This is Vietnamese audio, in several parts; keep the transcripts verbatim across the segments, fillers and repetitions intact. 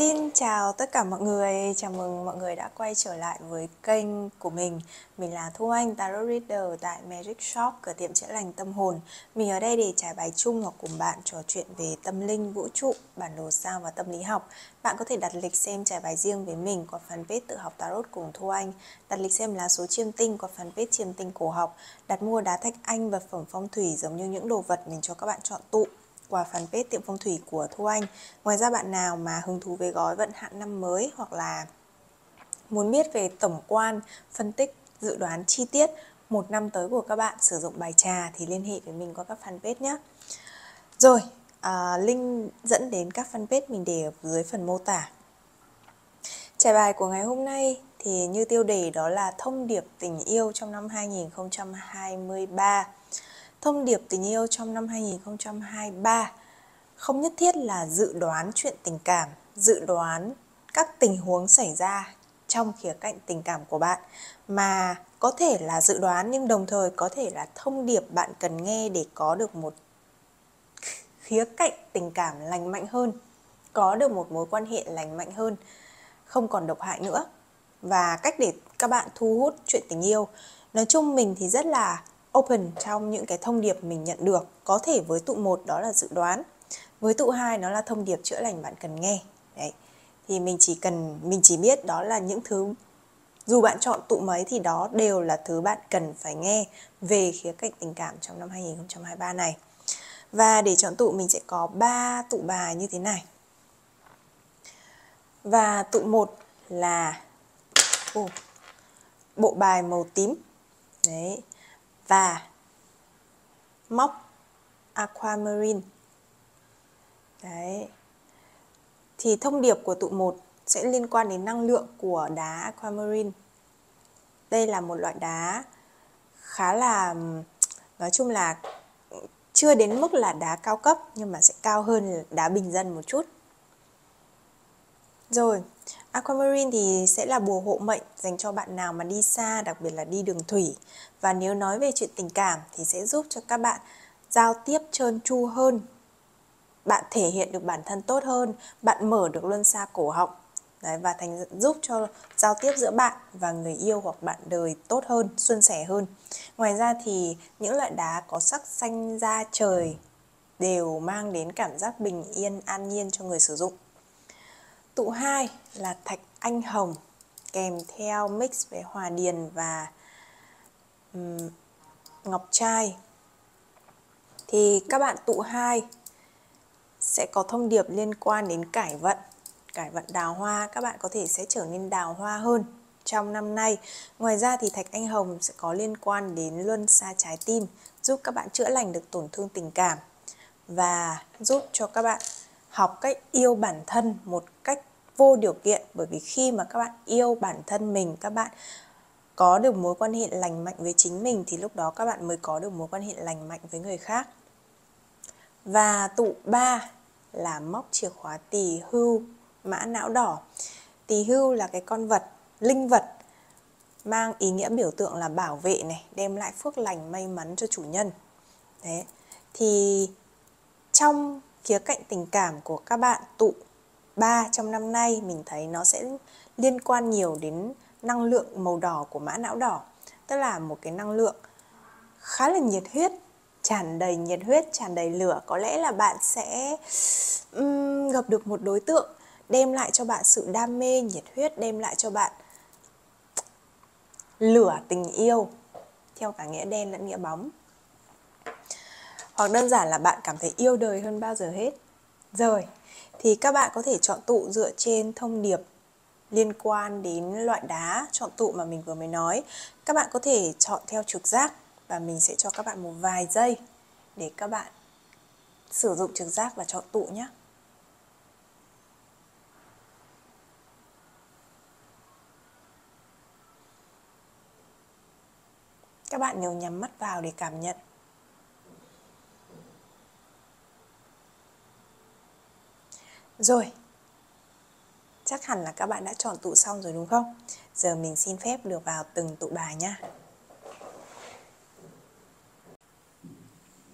Xin chào tất cả mọi người, chào mừng mọi người đã quay trở lại với kênh của mình. Mình là Thu Anh, Tarot Reader tại Magic Shop, cửa tiệm chữa lành tâm hồn. Mình ở đây để trải bài chung hoặc cùng bạn trò chuyện về tâm linh, vũ trụ, bản đồ sao và tâm lý học. Bạn có thể đặt lịch xem trải bài riêng với mình qua fanpage Tự học Tarot cùng Thu Anh, đặt lịch xem lá số chiêm tinh qua fanpage Chiêm tinh cổ học, đặt mua đá thạch anh, vật phẩm phong thủy giống như những đồ vật mình cho các bạn chọn tụ qua fanpage tiệm phong thủy của Thu Anh. Ngoài ra bạn nào mà hứng thú với gói vận hạn năm mới hoặc là muốn biết về tổng quan, phân tích, dự đoán chi tiết một năm tới của các bạn sử dụng bài trà thì liên hệ với mình qua các fanpage nhé. Rồi, à, link dẫn đến các fanpage mình để ở dưới phần mô tả. Trải bài của ngày hôm nay thì như tiêu đề đó là thông điệp tình yêu trong năm hai nghìn không trăm hai mươi ba. Thông điệp tình yêu trong năm hai nghìn không trăm hai mươi ba không nhất thiết là dự đoán chuyện tình cảm, dự đoán các tình huống xảy ra trong khía cạnh tình cảm của bạn, mà có thể là dự đoán nhưng đồng thời có thể là thông điệp bạn cần nghe để có được một khía cạnh tình cảm lành mạnh hơn, có được một mối quan hệ lành mạnh hơn, không còn độc hại nữa, và cách để các bạn thu hút chuyện tình yêu. Nói chung mình thì rất là open trong những cái thông điệp mình nhận được. Có thể với tụ một đó là dự đoán, với tụ hai nó là thông điệp chữa lành bạn cần nghe. Đấy. Thì mình chỉ cần mình chỉ biết đó là những thứ, dù bạn chọn tụ mấy thì đó đều là thứ bạn cần phải nghe về khía cạnh tình cảm trong năm hai nghìn không trăm hai mươi ba này. Và để chọn tụ mình sẽ có ba tụ bài như thế này. Và tụ một là oh, bộ bài màu tím. Đấy. Và móc aquamarine. Đấy. Thì thông điệp của tụ một sẽ liên quan đến năng lượng của đá aquamarine. Đây là một loại đá khá là, nói chung là chưa đến mức là đá cao cấp, nhưng mà sẽ cao hơn đá bình dân một chút. Rồi, aquamarine thì sẽ là bùa hộ mệnh dành cho bạn nào mà đi xa, đặc biệt là đi đường thủy. Và nếu nói về chuyện tình cảm thì sẽ giúp cho các bạn giao tiếp trơn tru hơn, bạn thể hiện được bản thân tốt hơn, bạn mở được luân xa cổ họng. Đấy, và thành giúp cho giao tiếp giữa bạn và người yêu hoặc bạn đời tốt hơn, suôn sẻ hơn. Ngoài ra thì những loại đá có sắc xanh da trời đều mang đến cảm giác bình yên, an nhiên cho người sử dụng. Tụ hai là thạch anh hồng, kèm theo mix với hòa điền và um, ngọc trai. Thì các bạn tụ hai sẽ có thông điệp liên quan đến cải vận, cải vận đào hoa. Các bạn có thể sẽ trở nên đào hoa hơn trong năm nay. Ngoài ra thì thạch anh hồng sẽ có liên quan đến luân xa trái tim, giúp các bạn chữa lành được tổn thương tình cảm và giúp cho các bạn học cách yêu bản thân một cách vô điều kiện. Bởi vì khi mà các bạn yêu bản thân mình, các bạn có được mối quan hệ lành mạnh với chính mình thì lúc đó các bạn mới có được mối quan hệ lành mạnh với người khác. Và tụ ba là móc chìa khóa tỳ hưu, mã não đỏ. Tỳ hưu là cái con vật, linh vật mang ý nghĩa biểu tượng là bảo vệ này, đem lại phước lành may mắn cho chủ nhân. Đấy. Thì trong khía cạnh tình cảm của các bạn tụ ba trong năm nay, mình thấy nó sẽ liên quan nhiều đến năng lượng màu đỏ của mã não đỏ. Tức là một cái năng lượng khá là nhiệt huyết, tràn đầy nhiệt huyết, tràn đầy lửa. Có lẽ là bạn sẽ um, gặp được một đối tượng đem lại cho bạn sự đam mê, nhiệt huyết, đem lại cho bạn lửa tình yêu theo cả nghĩa đen lẫn nghĩa bóng. Hoặc đơn giản là bạn cảm thấy yêu đời hơn bao giờ hết. Rồi, thì các bạn có thể chọn tụ dựa trên thông điệp liên quan đến loại đá chọn tụ mà mình vừa mới nói. Các bạn có thể chọn theo trực giác và mình sẽ cho các bạn một vài giây để các bạn sử dụng trực giác và chọn tụ nhé. Các bạn nhớ nhắm mắt vào để cảm nhận. Rồi, chắc hẳn là các bạn đã chọn tụ xong rồi đúng không? Giờ mình xin phép được vào từng tụ bài nhá.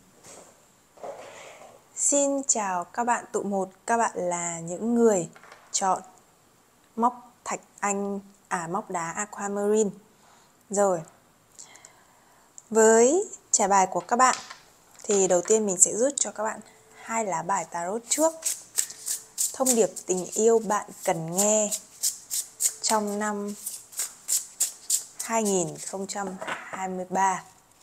Xin chào các bạn tụ một, các bạn là những người chọn móc thạch anh, à móc đá aquamarine. Rồi, với trải bài của các bạn thì đầu tiên mình sẽ rút cho các bạn hai lá bài tarot trước. Thông điệp tình yêu bạn cần nghe trong năm hai nghìn không trăm hai mươi ba.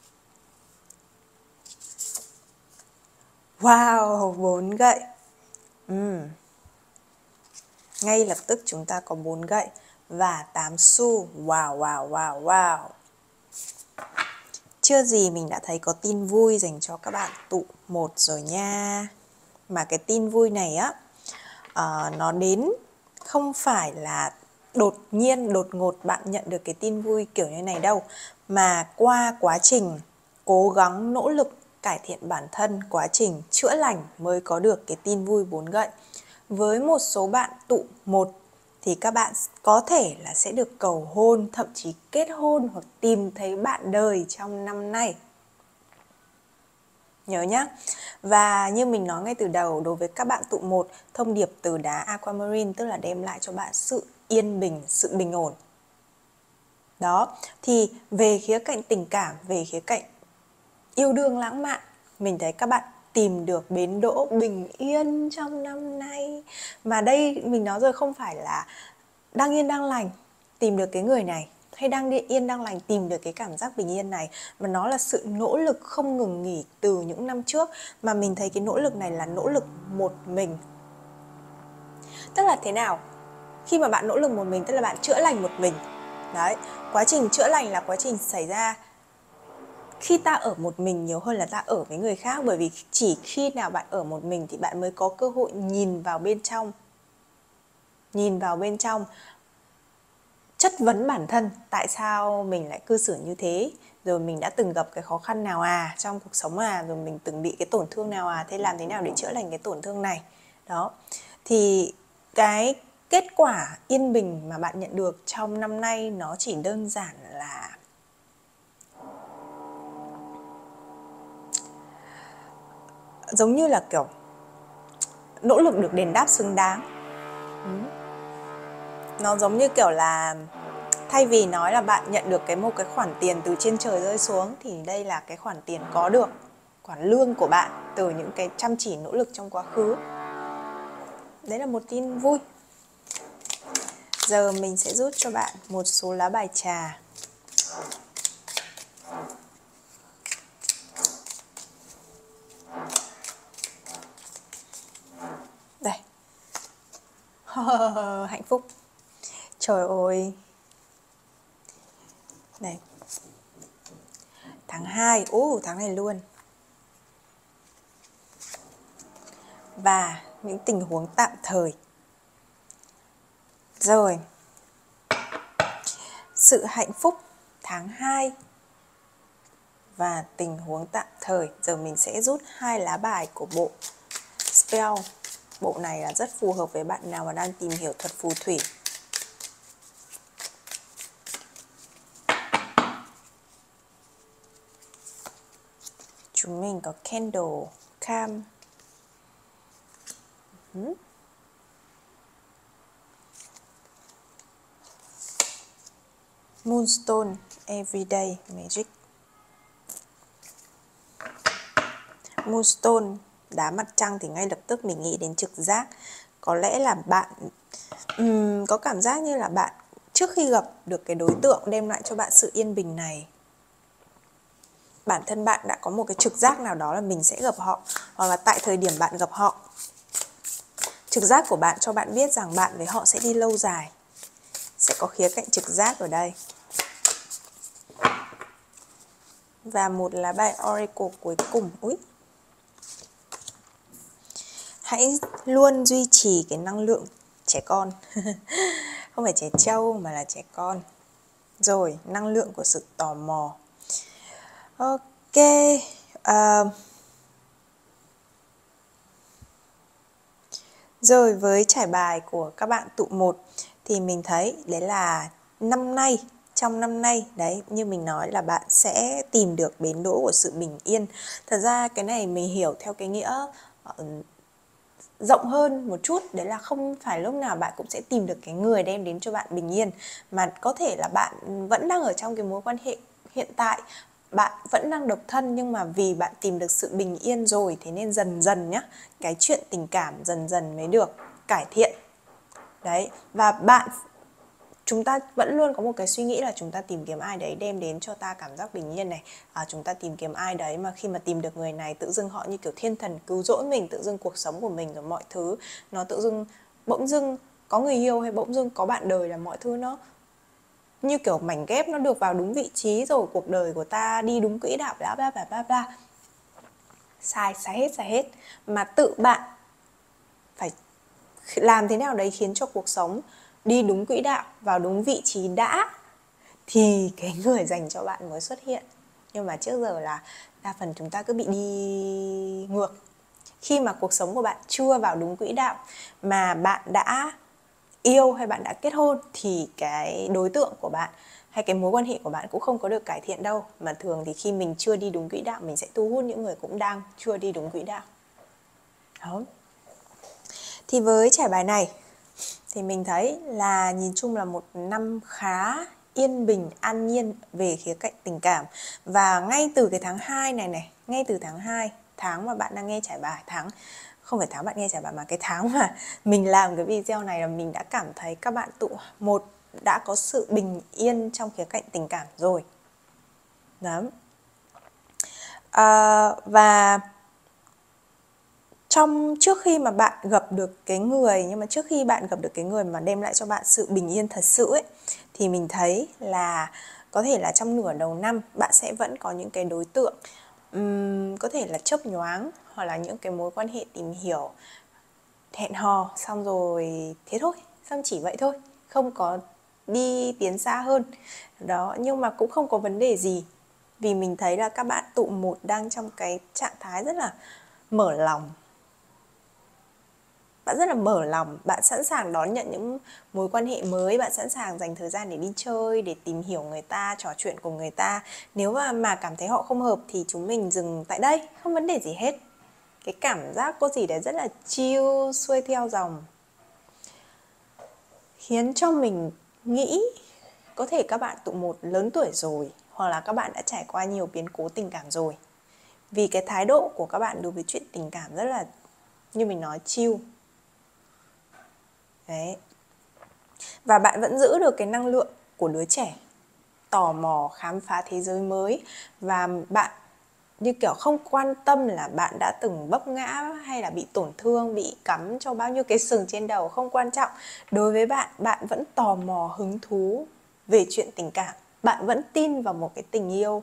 Wow, bốn gậy. uhm. Ngay lập tức chúng ta có bốn gậy và tám xu. Wow, wow, wow, wow. Chưa gì mình đã thấy có tin vui dành cho các bạn tụ một rồi nha. Mà cái tin vui này á, uh, nó đến không phải là đột nhiên, đột ngột bạn nhận được cái tin vui kiểu như này đâu. Mà qua quá trình cố gắng, nỗ lực cải thiện bản thân, quá trình chữa lành mới có được cái tin vui bốn gậy. Với một số bạn tụ một thì các bạn có thể là sẽ được cầu hôn, thậm chí kết hôn hoặc tìm thấy bạn đời trong năm nay. Nhớ nhá. Và như mình nói ngay từ đầu, đối với các bạn tụ một, thông điệp từ đá aquamarine tức là đem lại cho bạn sự yên bình, sự bình ổn. Đó, thì về khía cạnh tình cảm, về khía cạnh yêu đương lãng mạn, mình thấy các bạn tìm được bến đỗ bình yên trong năm nay. Mà đây mình nói rồi, không phải là đang yên đang lành tìm được cái người này, hay đang đi yên đang lành tìm được cái cảm giác bình yên này, mà nó là sự nỗ lực không ngừng nghỉ từ những năm trước. Mà mình thấy cái nỗ lực này là nỗ lực một mình. Tức là thế nào? Khi mà bạn nỗ lực một mình tức là bạn chữa lành một mình. Đấy, quá trình chữa lành là quá trình xảy ra khi ta ở một mình nhiều hơn là ta ở với người khác. Bởi vì chỉ khi nào bạn ở một mình thì bạn mới có cơ hội nhìn vào bên trong. Nhìn vào bên trong, chất vấn bản thân, tại sao mình lại cư xử như thế, rồi mình đã từng gặp cái khó khăn nào à trong cuộc sống à, rồi mình từng bị cái tổn thương nào à, thế làm thế nào để chữa lành cái tổn thương này. Đó, thì cái kết quả yên bình mà bạn nhận được trong năm nay nó chỉ đơn giản là giống như là kiểu nỗ lực được đền đáp xứng đáng. ừ. Nó giống như kiểu là thay vì nói là bạn nhận được cái một cái khoản tiền từ trên trời rơi xuống, thì đây là cái khoản tiền có được, khoản lương của bạn từ những cái chăm chỉ nỗ lực trong quá khứ. Đấy là một tin vui. Giờ mình sẽ rút cho bạn một số lá bài trà. Đây. Hạnh phúc. Trời ơi. Đây. Tháng hai, ồ tháng này luôn. Và những tình huống tạm thời. Rồi. Sự hạnh phúc tháng hai và tình huống tạm thời. Giờ mình sẽ rút hai lá bài của bộ Spell. Bộ này là rất phù hợp với bạn nào mà đang tìm hiểu thuật phù thủy. Chúng mình có Candle, Calm. Uh-huh. Moonstone, Everyday Magic. Moonstone, đá mặt trăng thì ngay lập tức mình nghĩ đến trực giác. Có lẽ là bạn um, có cảm giác như là bạn trước khi gặp được cái đối tượng đem lại cho bạn sự yên bình này, bản thân bạn đã có một cái trực giác nào đó là mình sẽ gặp họ, hoặc là tại thời điểm bạn gặp họ, trực giác của bạn cho bạn biết rằng bạn với họ sẽ đi lâu dài. Sẽ có khía cạnh trực giác ở đây. Và một lá bài Oracle cuối cùng. Úi. Hãy luôn duy trì cái năng lượng trẻ con. Không phải trẻ trâu mà là trẻ con. Rồi, năng lượng của sự tò mò. Ok. Uh, rồi, với trải bài của các bạn tụ một thì mình thấy đấy là năm nay, trong năm nay, đấy, như mình nói là bạn sẽ tìm được bến đỗ của sự bình yên. Thật ra cái này mình hiểu theo cái nghĩa uh, rộng hơn một chút, đấy là không phải lúc nào bạn cũng sẽ tìm được cái người đem đến cho bạn bình yên, mà có thể là bạn vẫn đang ở trong cái mối quan hệ hiện tại, bạn vẫn đang độc thân, nhưng mà vì bạn tìm được sự bình yên rồi, thế nên dần dần nhá, cái chuyện tình cảm dần dần mới được cải thiện. Đấy, và bạn chúng ta vẫn luôn có một cái suy nghĩ là chúng ta tìm kiếm ai đấy đem đến cho ta cảm giác bình yên này, à, chúng ta tìm kiếm ai đấy mà khi mà tìm được người này tự dưng họ như kiểu thiên thần cứu rỗi mình, tự dưng cuộc sống của mình rồi mọi thứ nó tự dưng bỗng dưng có người yêu hay bỗng dưng có bạn đời là mọi thứ nó như kiểu mảnh ghép nó được vào đúng vị trí rồi, cuộc đời của ta đi đúng quỹ đạo, bla bla bla bla bla. Sai, sai hết, sai hết. Mà tự bạn phải làm thế nào đấy khiến cho cuộc sống đi đúng quỹ đạo, vào đúng vị trí đã, thì cái người dành cho bạn mới xuất hiện. Nhưng mà trước giờ là đa phần chúng ta cứ bị đi ngược. Khi mà cuộc sống của bạn chưa vào đúng quỹ đạo mà bạn đã yêu hay bạn đã kết hôn, thì cái đối tượng của bạn hay cái mối quan hệ của bạn cũng không có được cải thiện đâu. Mà thường thì khi mình chưa đi đúng quỹ đạo, mình sẽ thu hút những người cũng đang chưa đi đúng quỹ đạo. Đó. Thì với trải bài này thì mình thấy là nhìn chung là một năm khá yên bình, an nhiên về khía cạnh tình cảm. Và ngay từ cái tháng hai này này, ngay từ tháng hai, tháng mà bạn đang nghe trải bài, tháng không phải tháng bạn nghe trải bài mà cái tháng mà mình làm cái video này, là mình đã cảm thấy các bạn tụ một đã có sự bình yên trong khía cạnh tình cảm rồi. Đó. À, và trong trước khi mà bạn gặp được cái người, nhưng mà trước khi bạn gặp được cái người mà đem lại cho bạn sự bình yên thật sự ấy, thì mình thấy là có thể là trong nửa đầu năm bạn sẽ vẫn có những cái đối tượng um, có thể là chớp nhoáng, hoặc là những cái mối quan hệ tìm hiểu, hẹn hò xong rồi thế thôi, xong chỉ vậy thôi, không có đi tiến xa hơn đó. Nhưng mà cũng không có vấn đề gì, vì mình thấy là các bạn tụ một đang trong cái trạng thái rất là mở lòng. Bạn rất là mở lòng, bạn sẵn sàng đón nhận những mối quan hệ mới, bạn sẵn sàng dành thời gian để đi chơi, để tìm hiểu người ta, trò chuyện cùng người ta. Nếu mà, mà cảm thấy họ không hợp thì chúng mình dừng tại đây, không vấn đề gì hết. Cái cảm giác có gì đấy rất là chill, xuôi theo dòng, khiến cho mình nghĩ có thể các bạn tụ một lớn tuổi rồi, hoặc là các bạn đã trải qua nhiều biến cố tình cảm rồi. Vì cái thái độ của các bạn đối với chuyện tình cảm rất là, như mình nói, chill. Đấy. Và bạn vẫn giữ được cái năng lượng của đứa trẻ, tò mò, khám phá thế giới mới. Và bạn như kiểu không quan tâm là bạn đã từng vấp ngã hay là bị tổn thương, bị cắm cho bao nhiêu cái sừng trên đầu, không quan trọng. Đối với bạn, bạn vẫn tò mò, hứng thú về chuyện tình cảm. Bạn vẫn tin vào một cái tình yêu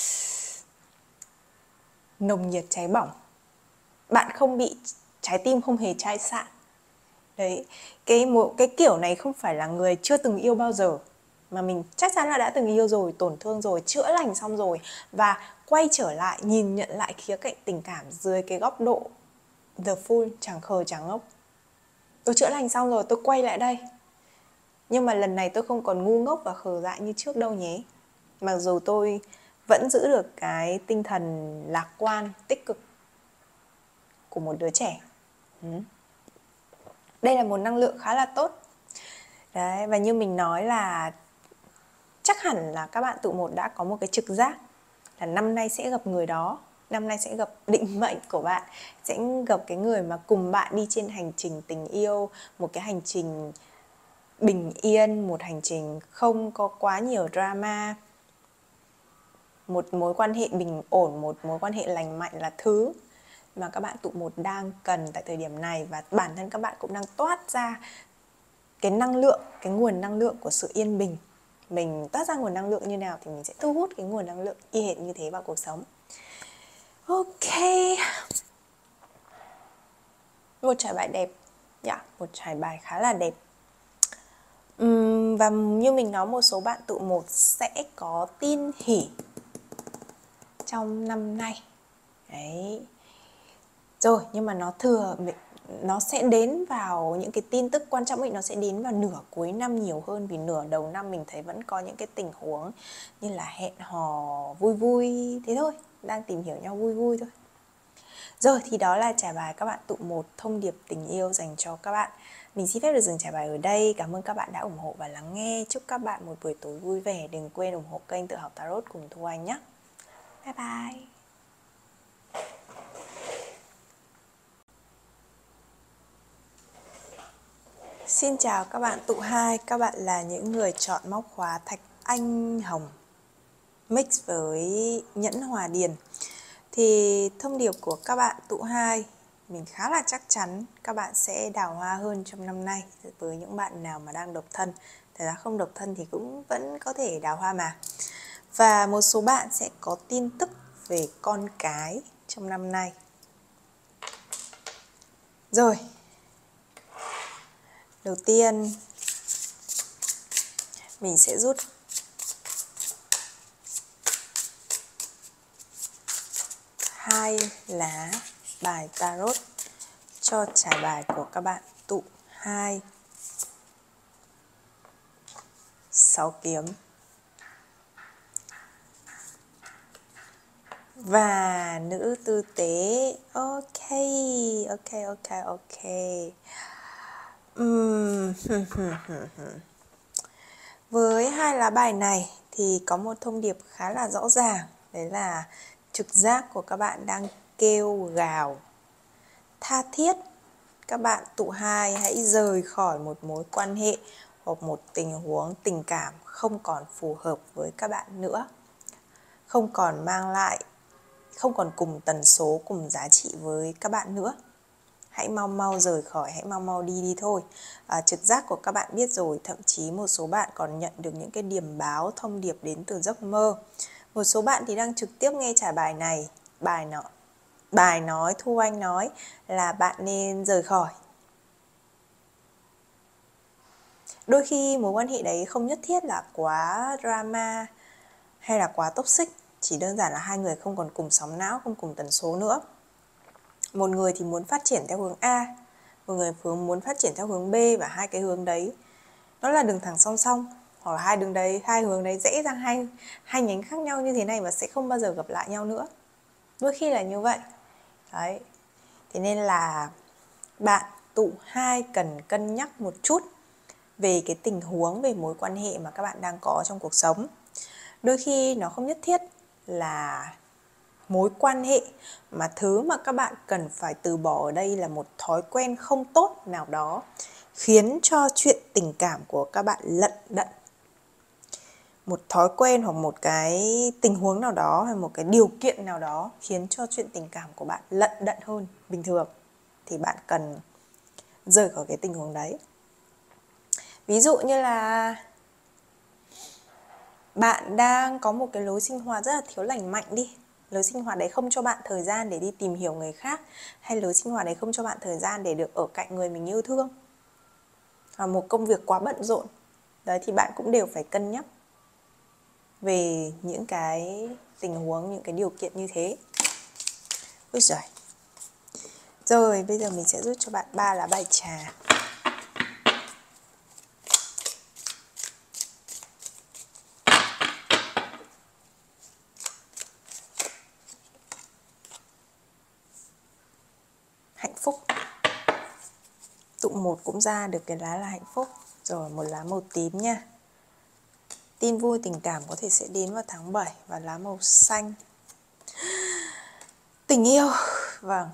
nồng nhiệt cháy bỏng. Bạn không bị, trái tim không hề chai sạn. Đấy, cái, cái kiểu này không phải là người chưa từng yêu bao giờ, mà mình chắc chắn là đã từng yêu rồi, tổn thương rồi, chữa lành xong rồi, và quay trở lại nhìn nhận lại khía cạnh tình cảm dưới cái góc độ the full, chẳng khờ chẳng ngốc. Tôi chữa lành xong rồi, tôi quay lại đây, nhưng mà lần này tôi không còn ngu ngốc và khờ dại như trước đâu nhé. Mặc dù tôi vẫn giữ được cái tinh thần lạc quan, tích cực của một đứa trẻ. ừ. Đây là một năng lượng khá là tốt. Đấy, và như mình nói là chắc hẳn là các bạn tụ một đã có một cái trực giác là năm nay sẽ gặp người đó, năm nay sẽ gặp định mệnh của bạn, sẽ gặp cái người mà cùng bạn đi trên hành trình tình yêu, một cái hành trình bình yên, một hành trình không có quá nhiều drama, một mối quan hệ bình ổn, một mối quan hệ lành mạnh là thứ mà các bạn tụ một đang cần tại thời điểm này. Và bản thân các bạn cũng đang toát ra cái năng lượng, cái nguồn năng lượng của sự yên bình. Mình toát ra nguồn năng lượng như nào thì mình sẽ thu hút cái nguồn năng lượng y hệt như thế vào cuộc sống. Ok, một trải bài đẹp, yeah, một trải bài khá là đẹp. uhm, Và như mình nói, một số bạn tụ một sẽ có tin hỉ trong năm nay. Đấy. Rồi, nhưng mà nó thừa, nó sẽ đến vào những cái tin tức quan trọng ấy, nó sẽ đến vào nửa cuối năm nhiều hơn. Vì nửa đầu năm mình thấy vẫn có những cái tình huống như là hẹn hò vui vui, thế thôi, đang tìm hiểu nhau vui vui thôi. Rồi thì đó là trải bài các bạn tụ một, thông điệp tình yêu dành cho các bạn. Mình xin phép được dừng trải bài ở đây. Cảm ơn các bạn đã ủng hộ và lắng nghe. Chúc các bạn một buổi tối vui vẻ. Đừng quên ủng hộ kênh Tự Học Tarot cùng Thu Anh nhé. Bye bye. Xin chào các bạn tụ hai. Các bạn là những người chọn móc khóa thạch anh hồng mix với nhẫn hòa điền. Thì thông điệp của các bạn tụ hai, mình khá là chắc chắn các bạn sẽ đào hoa hơn trong năm nay. Với những bạn nào mà đang độc thân, thật ra không độc thân thì cũng vẫn có thể đào hoa mà. Và một số bạn sẽ có tin tức về con cái trong năm nay. Rồi, đầu tiên mình sẽ rút hai lá bài tarot cho trải bài của các bạn tụ hai. Sáu kiếm và nữ tư tế. Ok, ok, ok, ok. Uhm. Với hai lá bài này thì có một thông điệp khá là rõ ràng. Đấy là trực giác của các bạn đang kêu gào tha thiết. Các bạn tụ hai hãy rời khỏi một mối quan hệ hoặc một tình huống tình cảm không còn phù hợp với các bạn nữa. Không còn mang lại, không còn cùng tần số, cùng giá trị với các bạn nữa. Hãy mau mau rời khỏi, hãy mau mau đi đi thôi. À, trực giác của các bạn biết rồi, thậm chí một số bạn còn nhận được những cái điểm báo, thông điệp đến từ giấc mơ. Một số bạn thì đang trực tiếp nghe trải bài này, bài nó, bài nói, Thu Anh nói là bạn nên rời khỏi. Đôi khi mối quan hệ đấy không nhất thiết là quá drama hay là quá toxic, chỉ đơn giản là hai người không còn cùng sóng não, không cùng tần số nữa. Một người thì muốn phát triển theo hướng A, một người muốn phát triển theo hướng B, và hai cái hướng đấy nó là đường thẳng song song, hoặc là hai đường đấy, hai hướng đấy rẽ ra hai hai nhánh khác nhau như thế này và sẽ không bao giờ gặp lại nhau nữa. Đôi khi là như vậy. Đấy. Thế nên là bạn tụ hai cần cân nhắc một chút về cái tình huống, về mối quan hệ mà các bạn đang có trong cuộc sống. Đôi khi nó không nhất thiết là mối quan hệ, mà thứ mà các bạn cần phải từ bỏ ở đây là một thói quen không tốt nào đó, khiến cho chuyện tình cảm của các bạn lận đận. Một thói quen hoặc một cái tình huống nào đó, hay một cái điều kiện nào đó khiến cho chuyện tình cảm của bạn lận đận hơn bình thường, thì bạn cần rời khỏi cái tình huống đấy. Ví dụ như là bạn đang có một cái lối sinh hoạt rất là thiếu lành mạnh đi. Lối sinh hoạt đấy không cho bạn thời gian để đi tìm hiểu người khác, hay lối sinh hoạt đấy không cho bạn thời gian để được ở cạnh người mình yêu thương, hoặc một công việc quá bận rộn. Đấy thì bạn cũng đều phải cân nhắc về những cái tình huống, những cái điều kiện như thế. Ôi giời. Rồi, bây giờ mình sẽ rút cho bạn ba lá bài trà. Hạnh phúc. Tụ một cũng ra được cái lá là hạnh phúc. Rồi, một lá màu tím nha. Tin vui tình cảm có thể sẽ đến vào tháng bảy. Và lá màu xanh, tình yêu. Vâng.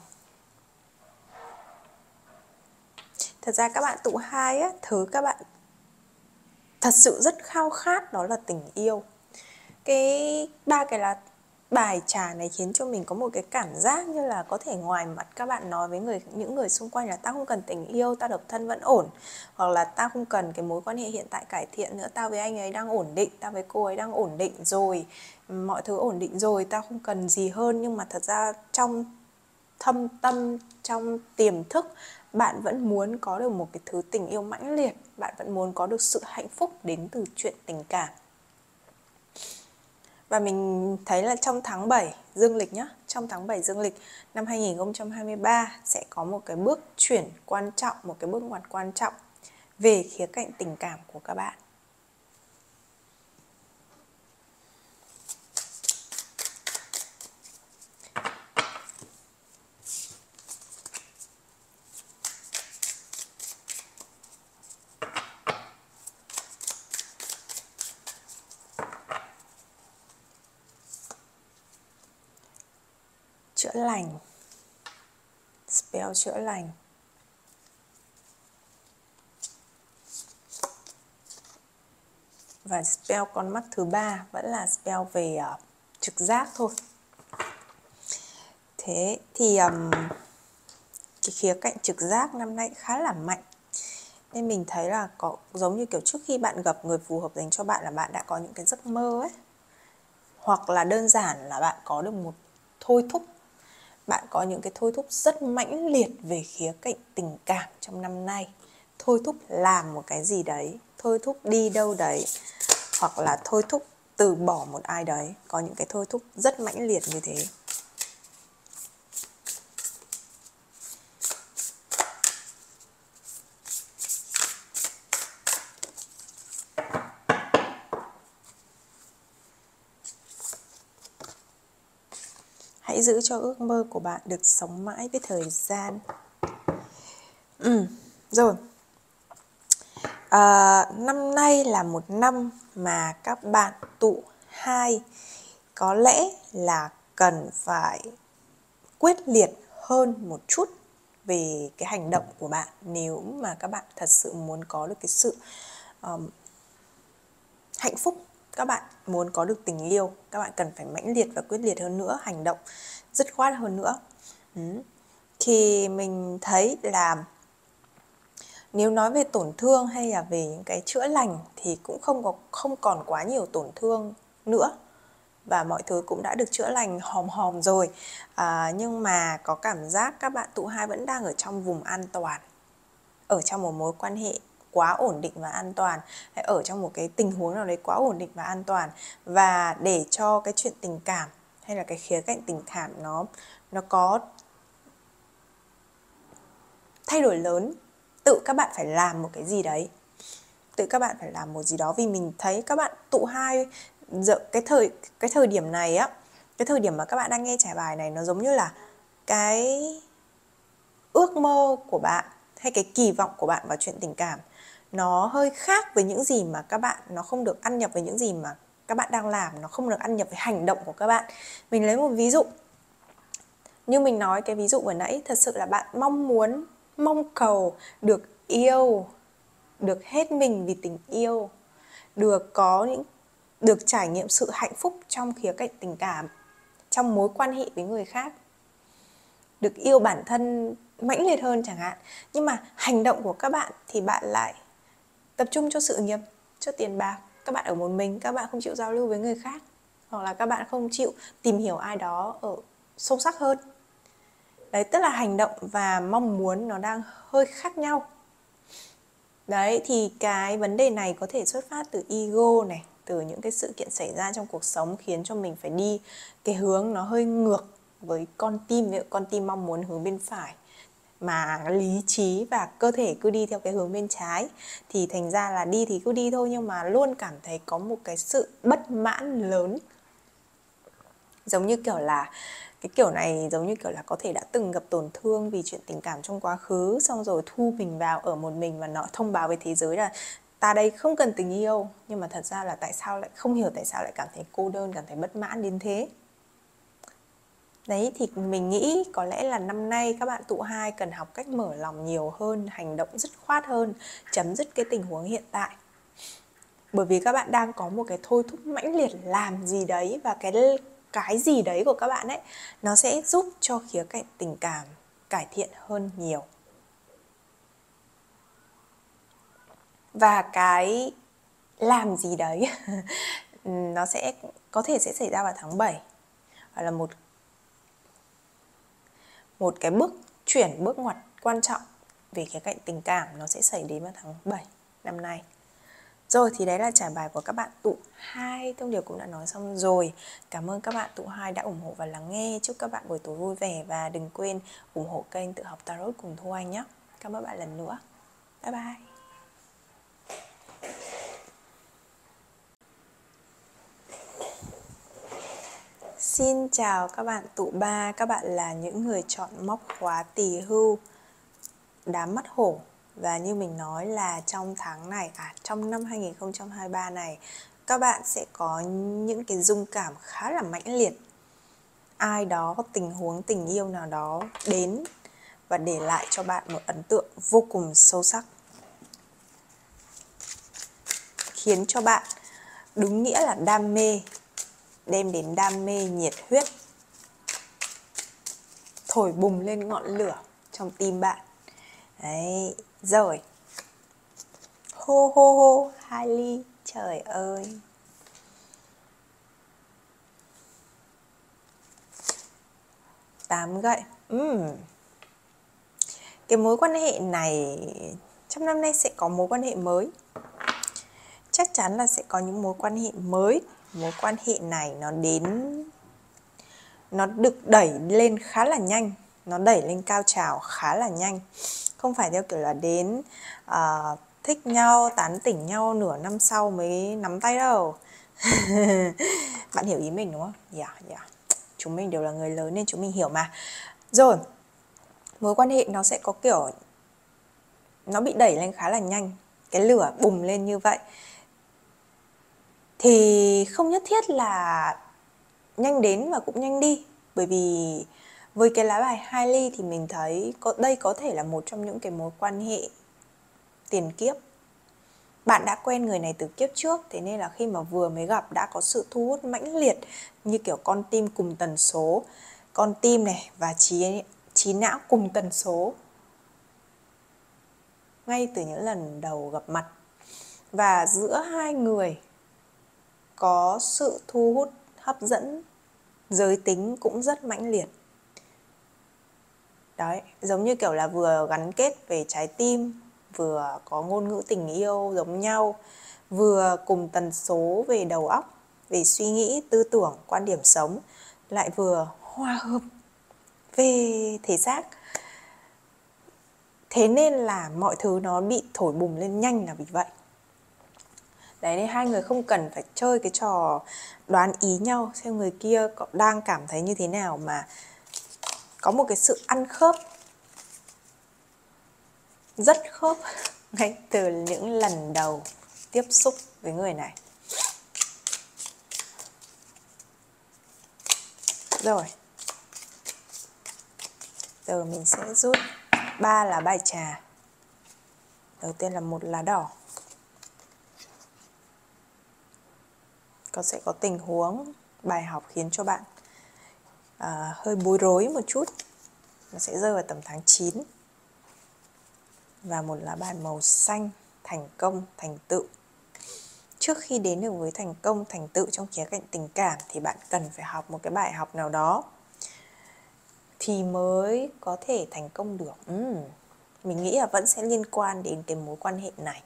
Thật ra các bạn tụ hai á, thứ các bạn thật sự rất khao khát đó là tình yêu. Cái ba cái lá bài trà này khiến cho mình có một cái cảm giác như là có thể ngoài mặt các bạn nói với người những người xung quanh là tao không cần tình yêu, tao độc thân vẫn ổn, hoặc là tao không cần cái mối quan hệ hiện tại cải thiện nữa, tao với anh ấy đang ổn định, tao với cô ấy đang ổn định rồi, mọi thứ ổn định rồi, tao không cần gì hơn. Nhưng mà thật ra trong thâm tâm, trong tiềm thức, bạn vẫn muốn có được một cái thứ tình yêu mãnh liệt, bạn vẫn muốn có được sự hạnh phúc đến từ chuyện tình cảm. Và mình thấy là trong tháng bảy dương lịch nhá, trong tháng bảy dương lịch năm hai nghìn không trăm hai mươi ba sẽ có một cái bước chuyển quan trọng, một cái bước ngoặt quan trọng về khía cạnh tình cảm của các bạn. chữa lành, spell chữa lành. Và spell con mắt thứ ba vẫn là spell về uh, trực giác thôi. Thế thì um, cái khía cạnh trực giác năm nay khá là mạnh. Nên mình thấy là có giống như kiểu trước khi bạn gặp người phù hợp dành cho bạn là bạn đã có những cái giấc mơ ấy. Hoặc là đơn giản là bạn có được một thôi thúc. Bạn có những cái thôi thúc rất mãnh liệt về khía cạnh tình cảm trong năm nay. Thôi thúc làm một cái gì đấy, thôi thúc đi đâu đấy, hoặc là thôi thúc từ bỏ một ai đấy. Có những cái thôi thúc rất mãnh liệt như thế. Hãy giữ cho ước mơ của bạn được sống mãi với thời gian. Ừ, rồi. À, năm nay là một năm mà các bạn tụ hai có lẽ là cần phải quyết liệt hơn một chút về cái hành động của bạn. Nếu mà các bạn thật sự muốn có được cái sự um, hạnh phúc, các bạn muốn có được tình yêu, các bạn cần phải mãnh liệt và quyết liệt hơn nữa, hành động dứt khoát hơn nữa. Ừ. Thì mình thấy là nếu nói về tổn thương hay là về những cái chữa lành thì cũng không có không còn quá nhiều tổn thương nữa, và mọi thứ cũng đã được chữa lành hòm hòm rồi. À, nhưng mà có cảm giác các bạn tụ hai vẫn đang ở trong vùng an toàn, ở trong một mối quan hệ quá ổn định và an toàn, hay ở trong một cái tình huống nào đấy quá ổn định và an toàn. Và để cho cái chuyện tình cảm hay là cái khía cạnh tình cảm nó nó có thay đổi lớn, tự các bạn phải làm một cái gì đấy. Tự các bạn phải làm một gì đó. Vì mình thấy các bạn tụ hai giờ cái thời cái thời điểm này á, cái thời điểm mà các bạn đang nghe trải bài này, nó giống như là cái ước mơ của bạn hay cái kỳ vọng của bạn vào chuyện tình cảm nó hơi khác với những gì mà các bạn, nó không được ăn nhập với những gì mà các bạn đang làm, nó không được ăn nhập với hành động của các bạn. Mình lấy một ví dụ. Như mình nói cái ví dụ vừa nãy, thật sự là bạn mong muốn, mong cầu được yêu, được hết mình vì tình yêu, được có những được trải nghiệm sự hạnh phúc trong khía cạnh tình cảm, trong mối quan hệ với người khác, được yêu bản thân mãnh liệt hơn chẳng hạn. Nhưng mà hành động của các bạn thì bạn lại tập trung cho sự nghiệp, cho tiền bạc. Các bạn ở một mình, các bạn không chịu giao lưu với người khác, hoặc là các bạn không chịu tìm hiểu ai đó ở sâu sắc hơn. Đấy, tức là hành động và mong muốn nó đang hơi khác nhau. Đấy, thì cái vấn đề này có thể xuất phát từ ego này, từ những cái sự kiện xảy ra trong cuộc sống khiến cho mình phải đi cái hướng nó hơi ngược với con tim. Ví dụ con tim mong muốn hướng bên phải, mà lý trí và cơ thể cứ đi theo cái hướng bên trái, thì thành ra là đi thì cứ đi thôi, nhưng mà luôn cảm thấy có một cái sự bất mãn lớn. Giống như kiểu là cái kiểu này giống như kiểu là có thể đã từng gặp tổn thương vì chuyện tình cảm trong quá khứ, xong rồi thu mình vào ở một mình và nó thông báo với thế giới là ta đây không cần tình yêu. Nhưng mà thật ra là tại sao lại không hiểu tại sao lại cảm thấy cô đơn, cảm thấy bất mãn đến thế. Đấy, thì mình nghĩ có lẽ là năm nay các bạn tụ hai cần học cách mở lòng nhiều hơn, hành động dứt khoát hơn, chấm dứt cái tình huống hiện tại. Bởi vì các bạn đang có một cái thôi thúc mãnh liệt làm gì đấy, và cái cái gì đấy của các bạn ấy nó sẽ giúp cho khía cạnh tình cảm cải thiện hơn nhiều. Và cái làm gì đấy nó sẽ có thể sẽ xảy ra vào tháng bảy, hoặc là một một cái bước chuyển, bước ngoặt quan trọng về khía cạnh tình cảm nó sẽ xảy đến vào tháng bảy năm nay. Rồi, thì đấy là trải bài của các bạn tụ hai. Thông điệp cũng đã nói xong rồi. Cảm ơn các bạn tụ hai đã ủng hộ và lắng nghe. Chúc các bạn buổi tối vui vẻ, và đừng quên ủng hộ kênh Tự Học Tarot cùng Thu Anh nhé. Cảm ơn bạn lần nữa. Bye bye. Xin chào các bạn tụ ba. Các bạn là những người chọn móc khóa Tỳ Hưu, đám mắt hổ. Và như mình nói là trong tháng này, à trong năm hai nghìn không trăm hai mươi ba này, các bạn sẽ có những cái rung cảm khá là mãnh liệt. ai đó, tình huống tình yêu nào đó đến và để lại cho bạn một ấn tượng vô cùng sâu sắc, khiến cho bạn đúng nghĩa là đam mê, đem đến đam mê, nhiệt huyết, thổi bùng lên ngọn lửa trong tim bạn. Đấy, rồi. Hô hô hô, hai ly, trời ơi. Tám gậy. Uhm. Cái mối quan hệ này trong năm nay sẽ có mối quan hệ mới. Chắc chắn là sẽ có những mối quan hệ mới. Mối quan hệ này nó đến, nó được đẩy lên khá là nhanh, nó đẩy lên cao trào khá là nhanh. Không phải theo kiểu là đến uh, thích nhau, tán tỉnh nhau nửa năm sau mới nắm tay đâu. Bạn hiểu ý mình đúng không? Dạ, yeah, dạ. Yeah. Chúng mình đều là người lớn nên chúng mình hiểu mà. Rồi, mối quan hệ nó sẽ có kiểu nó bị đẩy lên khá là nhanh. Cái lửa bùng lên như vậy thì không nhất thiết là nhanh đến và cũng nhanh đi. Bởi vì với cái lá bài hai ly thì mình thấy có, đây có thể là một trong những cái mối quan hệ tiền kiếp. Bạn đã quen người này từ kiếp trước, thế nên là khi mà vừa mới gặp đã có sự thu hút mãnh liệt, như kiểu con tim cùng tần số. Con tim này và trí, trí não cùng tần số ngay từ những lần đầu gặp mặt. Và giữa hai người có sự thu hút, hấp dẫn, giới tính cũng rất mãnh liệt. Đấy, giống như kiểu là vừa gắn kết về trái tim, vừa có ngôn ngữ tình yêu giống nhau, vừa cùng tần số về đầu óc, về suy nghĩ, tư tưởng, quan điểm sống, lại vừa hòa hợp về thể xác. Thế nên là mọi thứ nó bị thổi bùng lên nhanh là vì vậy. Đấy, nên hai người không cần phải chơi cái trò đoán ý nhau xem người kia đang cảm thấy như thế nào, mà có một cái sự ăn khớp, rất khớp ngay từ những lần đầu tiếp xúc với người này. Rồi, giờ mình sẽ rút ba lá bài trà. Đầu tiên là một lá đỏ. Có sẽ có tình huống, bài học khiến cho bạn à, hơi bối rối một chút. Nó sẽ rơi vào tầm tháng chín. Và một lá bài màu xanh, thành công, thành tựu. Trước khi đến được với thành công, thành tựu trong khía cạnh tình cảm thì bạn cần phải học một cái bài học nào đó thì mới có thể thành công được. uhm, Mình nghĩ là vẫn sẽ liên quan đến cái mối quan hệ này.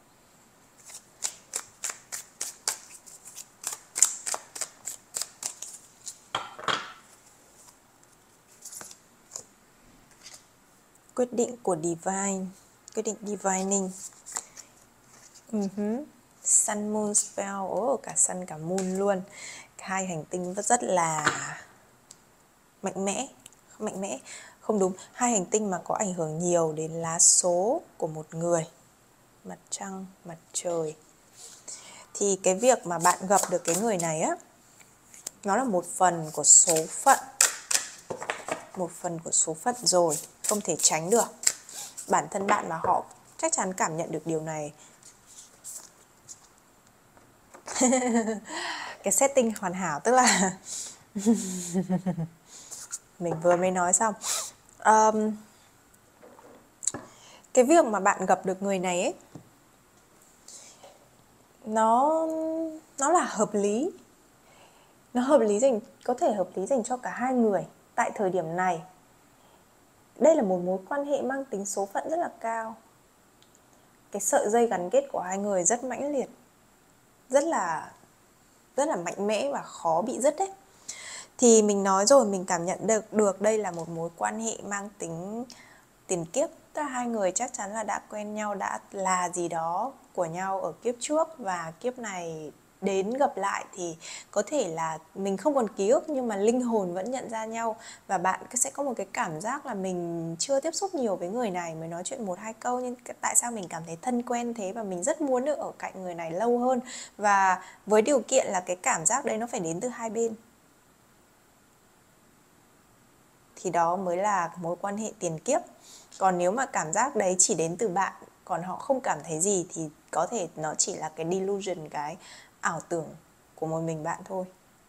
Quyết định của Divine, quyết định Divining. uh-huh. Sun Moon Spell, oh, cả Sun cả Moon luôn. Hai hành tinh rất là mạnh mẽ, mạnh mẽ, không đúng, hai hành tinh mà có ảnh hưởng nhiều đến lá số của một người, mặt trăng, mặt trời. Thì cái việc mà bạn gặp được cái người này á, nó là một phần của số phận, một phần của số phận rồi, không thể tránh được. Bản thân bạn mà họ chắc chắn cảm nhận được điều này. Cái setting hoàn hảo tức là mình vừa mới nói xong. um, Cái việc mà bạn gặp được người này ấy, Nó Nó là hợp lý. Nó hợp lý dành, có thể hợp lý dành cho cả hai người tại thời điểm này. Đây là một mối quan hệ mang tính số phận rất là cao. Cái sợi dây gắn kết của hai người rất mãnh liệt, Rất là Rất là mạnh mẽ và khó bị dứt đấy. Thì mình nói rồi, mình cảm nhận được được đây là một mối quan hệ mang tính tiền kiếp. Tức là hai người chắc chắn là đã quen nhau, đã là gì đó của nhau ở kiếp trước, và kiếp này đến gặp lại thì có thể là mình không còn ký ức nhưng mà linh hồn vẫn nhận ra nhau. Và bạn sẽ có một cái cảm giác là mình chưa tiếp xúc nhiều với người này, mới nói chuyện một hai câu nhưng tại sao mình cảm thấy thân quen thế, và mình rất muốn được ở cạnh người này lâu hơn. Và với điều kiện là cái cảm giác đấy nó phải đến từ hai bên. thì đó mới là mối quan hệ tiền kiếp. Còn nếu mà cảm giác đấy chỉ đến từ bạn, còn họ không cảm thấy gì, thì có thể nó chỉ là cái delusion, cái ảo tưởng của một mình bạn thôi.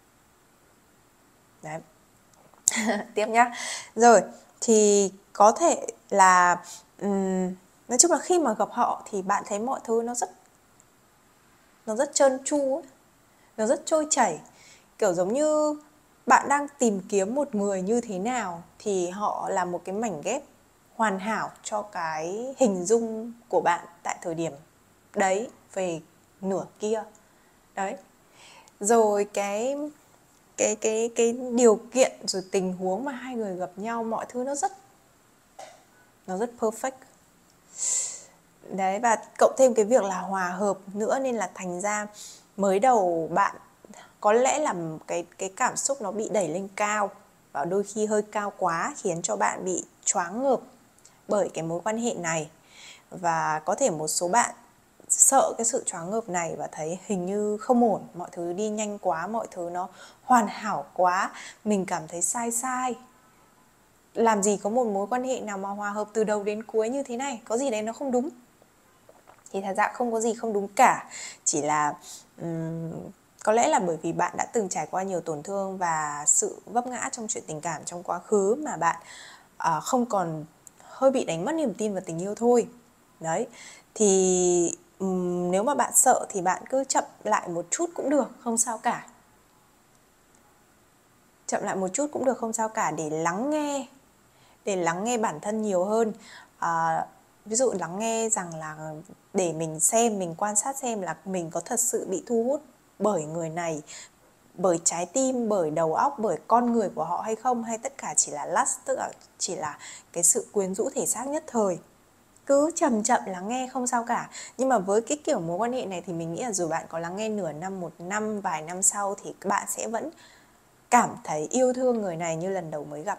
Đấy. Tiếp nhá. Rồi, thì có thể là um, nói chung là khi mà gặp họ thì bạn thấy mọi thứ nó rất nó rất trơn tru ấy. Nó rất trôi chảy. Kiểu giống như bạn đang tìm kiếm một người như thế nào thì họ là một cái mảnh ghép hoàn hảo cho cái hình dung của bạn tại thời điểm đấy về nửa kia. Đấy. Rồi cái cái cái cái điều kiện rồi tình huống mà hai người gặp nhau, mọi thứ nó rất nó rất perfect. Đấy, và cộng thêm cái việc là hòa hợp nữa, nên là thành ra mới đầu bạn có lẽ là cái cái cảm xúc nó bị đẩy lên cao, và đôi khi hơi cao quá, khiến cho bạn bị choáng ngợp bởi cái mối quan hệ này. Và có thể một số bạn sợ cái sự choáng ngợp này và thấy hình như không ổn, mọi thứ đi nhanh quá, mọi thứ nó hoàn hảo quá, mình cảm thấy sai sai. Làm gì có một mối quan hệ nào mà hòa hợp từ đầu đến cuối như thế này, có gì đấy nó không đúng. Thì thật ra không có gì không đúng cả, chỉ là um, có lẽ là bởi vì bạn đã từng trải qua nhiều tổn thương và sự vấp ngã trong chuyện tình cảm trong quá khứ, mà bạn uh, không còn hơi bị đánh mất niềm tin vào tình yêu thôi. Đấy, thì um, nếu mà bạn sợ thì bạn cứ chậm lại một chút cũng được, không sao cả. Chậm lại một chút cũng được, không sao cả, để lắng nghe, để lắng nghe bản thân nhiều hơn. À, ví dụ lắng nghe rằng là để mình xem, mình quan sát xem là mình có thật sự bị thu hút bởi người này, bởi trái tim, bởi đầu óc, bởi con người của họ hay không, hay tất cả chỉ là lust, tức là chỉ là cái sự quyến rũ thể xác nhất thời. Cứ chậm chậm lắng nghe không sao cả. Nhưng mà với cái kiểu mối quan hệ này thì mình nghĩ là dù bạn có lắng nghe nửa năm, một năm, vài năm sau thì các bạn sẽ vẫn cảm thấy yêu thương người này như lần đầu mới gặp.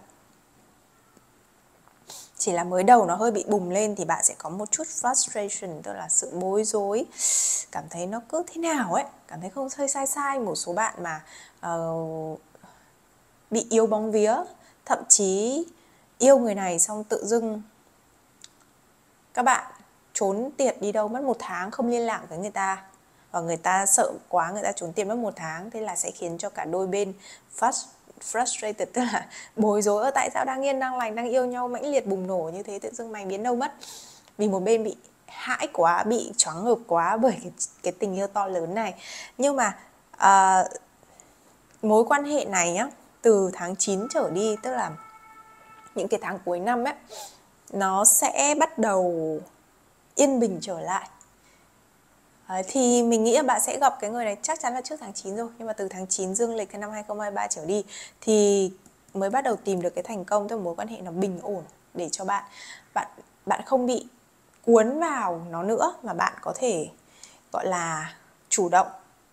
Chỉ là mới đầu nó hơi bị bùng lên thì bạn sẽ có một chút frustration, tức là sự bối rối, cảm thấy nó cứ thế nào ấy, cảm thấy không hơi sai sai. Một số bạn mà uh, bị yêu bóng vía, thậm chí yêu người này xong tự dưng các bạn trốn tiệt đi đâu mất một tháng không liên lạc với người ta, và người ta sợ quá, người ta trốn tiệt mất một tháng, thế là sẽ khiến cho cả đôi bên frust frustrated, tức là bối rối, ở tại sao đang yên đang lành, đang yêu nhau mãnh liệt bùng nổ như thế, tự dưng mày biến đâu mất. Vì một bên bị hãi quá, bị choáng ngợp quá bởi cái, cái tình yêu to lớn này. Nhưng mà uh, mối quan hệ này nhá, từ tháng chín trở đi, tức là những cái tháng cuối năm ấy, nó sẽ bắt đầu yên bình trở lại. Đấy, thì mình nghĩ là bạn sẽ gặp cái người này chắc chắn là trước tháng chín rồi. Nhưng mà từ tháng chín dương lịch năm hai không hai ba trở đi thì mới bắt đầu tìm được cái thành công, tức là mối quan hệ nó bình ổn, để cho bạn bạn bạn không bị cuốn vào nó nữa, mà bạn có thể gọi là chủ động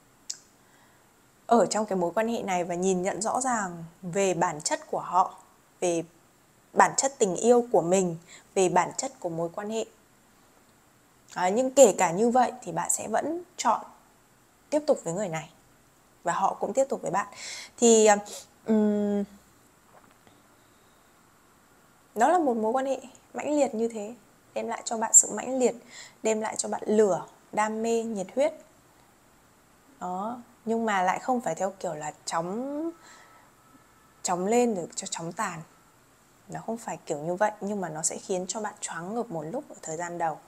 ở trong cái mối quan hệ này và nhìn nhận rõ ràng về bản chất của họ, về bản chất tình yêu của mình, về bản chất của mối quan hệ. À, nhưng kể cả như vậy thì bạn sẽ vẫn chọn tiếp tục với người này, và họ cũng tiếp tục với bạn. Thì um, đó là một mối quan hệ mãnh liệt như thế, đem lại cho bạn sự mãnh liệt, đem lại cho bạn lửa, đam mê, nhiệt huyết. Đó, nhưng mà lại không phải theo kiểu là chóng chóng lên rồi cho chóng tàn. Nó không phải kiểu như vậy, nhưng mà nó sẽ khiến cho bạn choáng ngợp một lúc ở thời gian đầu.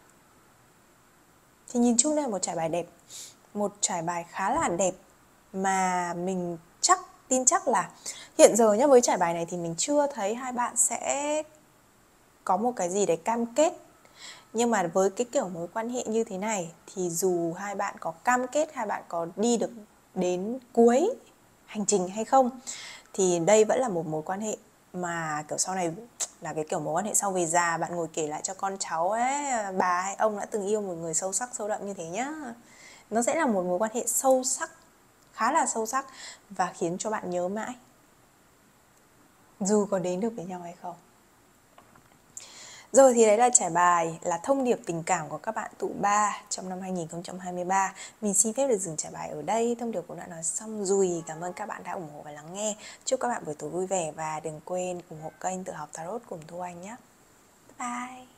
Thì nhìn chung đây là một trải bài đẹp, một trải bài khá là đẹp, mà mình chắc tin chắc là hiện giờ nhá, với trải bài này thì mình chưa thấy hai bạn sẽ có một cái gì để cam kết. Nhưng mà với cái kiểu mối quan hệ như thế này thì dù hai bạn có cam kết, hai bạn có đi được đến cuối hành trình hay không, thì đây vẫn là một mối quan hệ mà kiểu sau này là cái kiểu mối quan hệ sau về già, bạn ngồi kể lại cho con cháu ấy, bà hay ông đã từng yêu một người sâu sắc, sâu đậm như thế nhá. Nó sẽ là một mối quan hệ sâu sắc, khá là sâu sắc, và khiến cho bạn nhớ mãi, dù có đến được với nhau hay không. Rồi thì đấy là trải bài là thông điệp tình cảm của các bạn tụ ba trong năm hai nghìn không trăm hai mươi ba. Mình xin phép được dừng trải bài ở đây. Thông điệp cũng đã nói xong rồi. Cảm ơn các bạn đã ủng hộ và lắng nghe. Chúc các bạn buổi tối vui vẻ và đừng quên ủng hộ kênh Tự học Tarot cùng Thu Anh nhé. Bye bye.